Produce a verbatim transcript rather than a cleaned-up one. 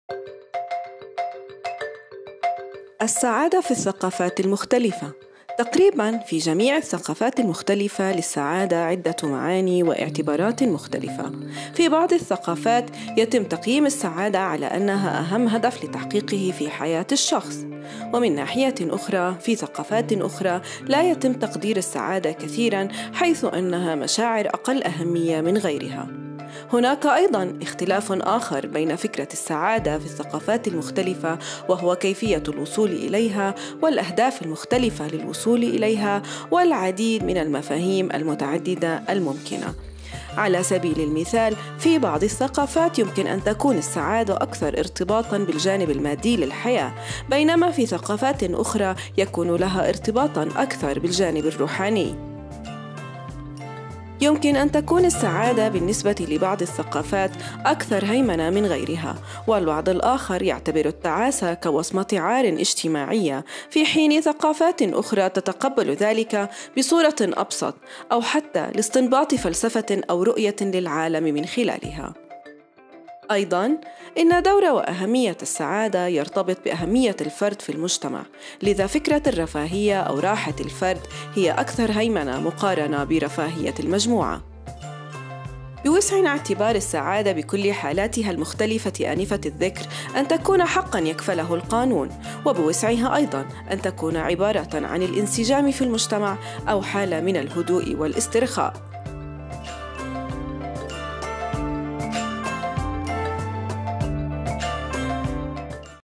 السعادة في الثقافات المختلفة. تقريباً في جميع الثقافات المختلفة للسعادة عدة معاني واعتبارات مختلفة. في بعض الثقافات يتم تقييم السعادة على أنها أهم هدف لتحقيقه في حياة الشخص، ومن ناحية أخرى في ثقافات أخرى لا يتم تقدير السعادة كثيراً، حيث أنها مشاعر أقل أهمية من غيرها. هناك أيضاً اختلاف آخر بين فكرة السعادة في الثقافات المختلفة، وهو كيفية الوصول إليها والأهداف المختلفة للوصول إليها والعديد من المفاهيم المتعددة الممكنة. على سبيل المثال، في بعض الثقافات يمكن أن تكون السعادة أكثر ارتباطاً بالجانب المادي للحياة، بينما في ثقافات أخرى يكون لها ارتباطاً أكثر بالجانب الروحاني. يمكن أن تكون السعادة بالنسبة لبعض الثقافات أكثر هيمنة من غيرها، والبعض الآخر يعتبر التعاسة كوصمة عار اجتماعية، في حين ثقافات أخرى تتقبل ذلك بصورة أبسط، أو حتى لاستنباط فلسفة أو رؤية للعالم من خلالها. أيضاً، إن دور وأهمية السعادة يرتبط بأهمية الفرد في المجتمع، لذا فكرة الرفاهية أو راحة الفرد هي أكثر هيمنة مقارنة برفاهية المجموعة. بوسعنا اعتبار السعادة بكل حالاتها المختلفة آنفة الذكر أن تكون حقاً يكفله القانون، وبوسعها أيضاً أن تكون عبارة عن الانسجام في المجتمع أو حالة من الهدوء والاسترخاء.